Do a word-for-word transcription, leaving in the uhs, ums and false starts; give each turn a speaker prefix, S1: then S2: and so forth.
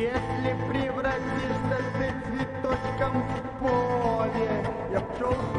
S1: Если превратишься ты цветочком в поле, я пчел